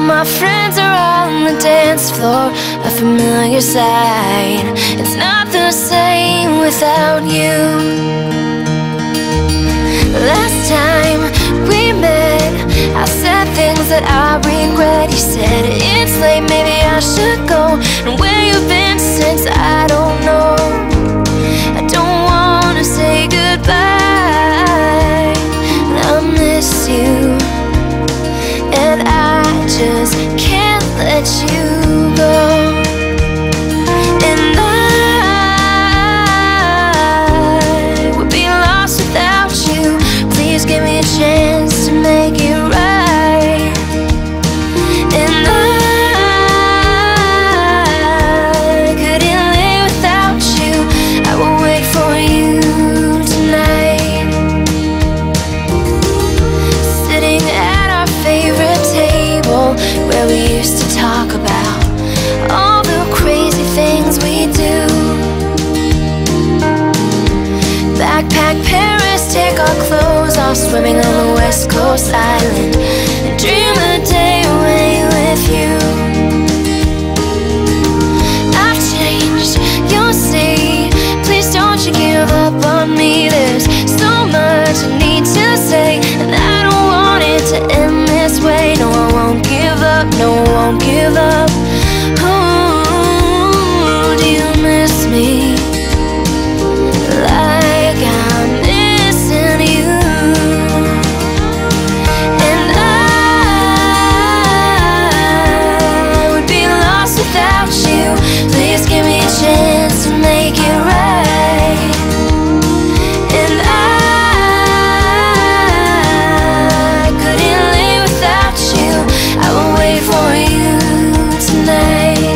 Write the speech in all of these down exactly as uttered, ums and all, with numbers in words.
my friends are on the dance floor, a familiar sight. It's not the same without you. Last time we met, I said things that I regret. You said it's late, maybe I should go. And where you've been since, I don't know. I don't wanna say goodbye. I miss you, and I just can't let you go. And I would be lost without you. Please give me a chance to make it right. And I couldn't live without you. I will wait for you tonight. Sitting at our favorite table, where we used to talk about all the crazy things we do. Backpack Paris, take our clothes off, swimming on the West Coast island, and dream a day away with you. I've changed, you'll see. Please don't you give up on me. There's so much I need to say, and I don't want it to end this way. No, I won't give up, no, I won't give up. Oh, do you miss me like I'm missing you? And I would be lost without you. Please give me a chance to make it right. And I couldn't live without you. I will wait for you tonight.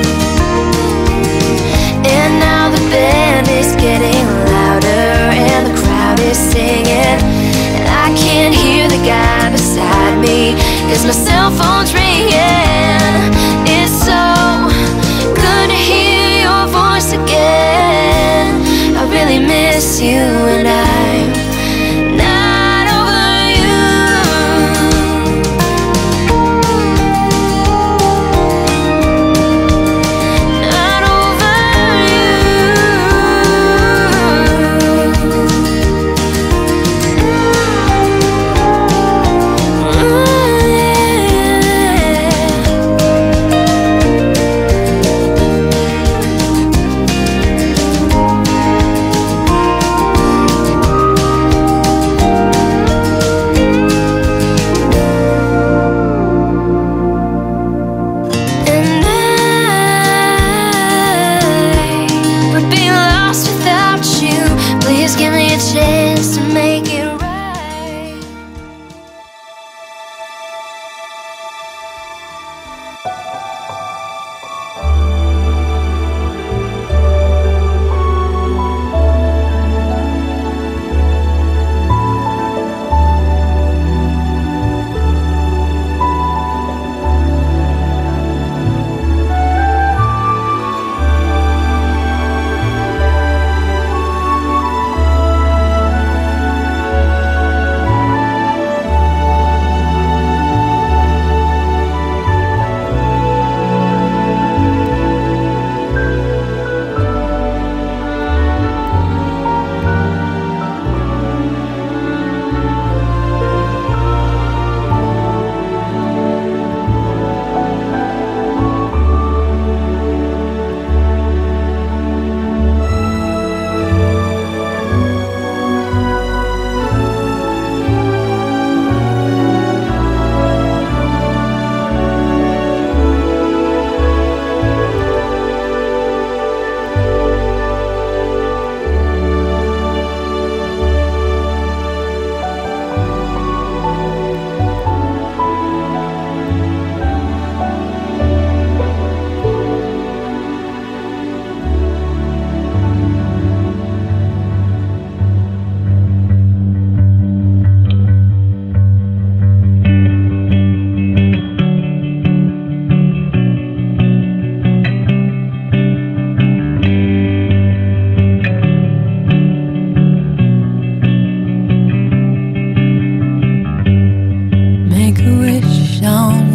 And now the band is getting louder and the crowd is singing, and I can't hear the guy beside me, 'cause my cell phone's ringing. It's so good to hear your voice again. I really miss you, and I'm not over you. Not over you. Ooh, yeah.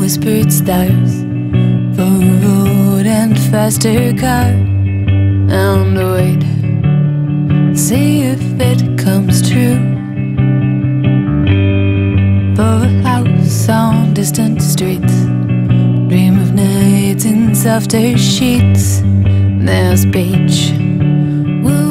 whispered stars for a road and faster car. And wait, see if it comes true. For a house on distant streets, dream of nights in softer sheets. There's beach, we'll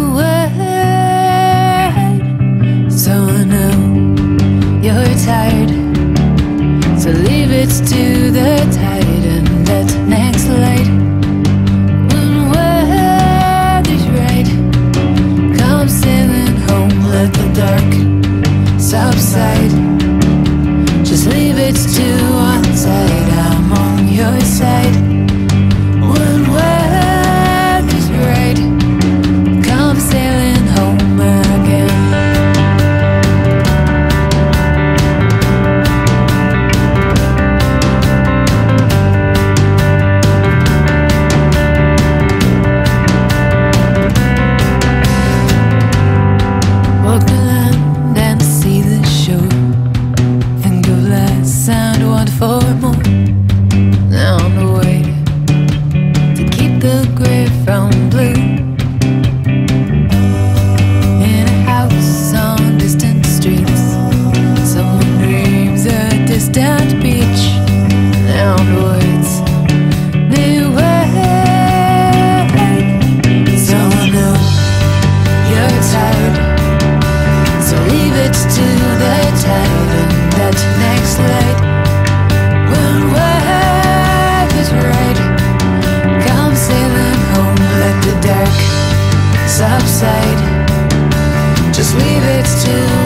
wait. So I know you're tired, so leave it to the tide and that next light. When weather's right, come sailing home, let the dark subside. Just leave it to one side, I'm on your side. When weather's right, come sailing home again. Walk the land and see the shore. Think of less and want for more. Now on the way to keep the gray from blue. In a house on distant streets, someone dreams a distant beach. Now on the words they wait. So I know you're tired, so leave it to the tide and that next light. When weather's right, come sailing home, let the dark subside. Just leave it to